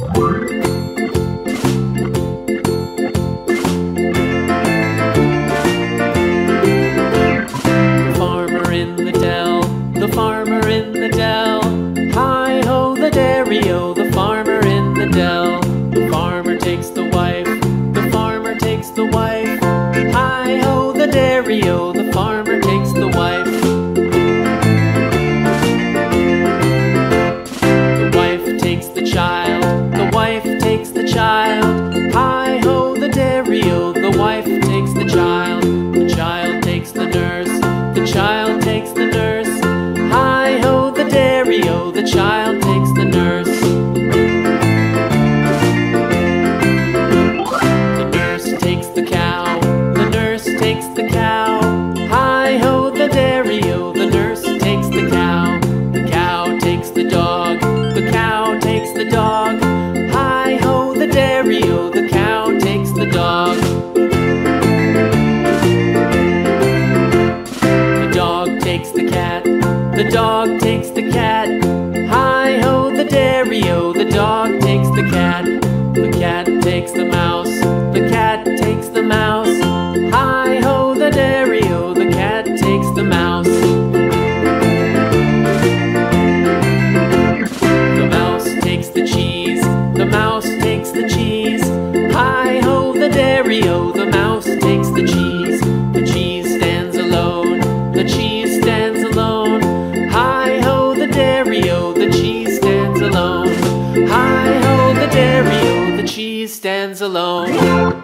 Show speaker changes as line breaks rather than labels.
Farmer in the dell, the farmer in the dell. Hi-ho the dairy-o, the farmer in the dell. The farmer takes the wife, the farmer takes the wife. Hi-ho the dairy-o, the farmer takes the wife. The wife takes the child, the wife takes the child. Hi-ho the dairy-o, the wife takes the child. The child takes the nurse, the child takes the nurse. Hi-ho the dairy-o, the child takes the nurse. The nurse takes the cow, the nurse takes the cow. Hi-ho the dairy-o, the nurse takes the cow. The cow takes the dog, the cow takes the dog. Hi-ho the dairy-o, the cow takes the dog. The dog takes the cat, the dog takes the cat. Hi-ho the dairy-o, the dog takes the cat. The cat takes the mouse, the cat takes the mouse. Hi-ho the dairy-o, the cat takes the mouse. The mouse takes the cheese, the mouse takes the cheese. Hi-ho the dairy-o, the mouse takes the cheese. The cheese stands alone, the cheese stands alone. Hi-ho the dairy-o, the cheese stands alone. Hi-ho the dairy-o, the cheese stands alone.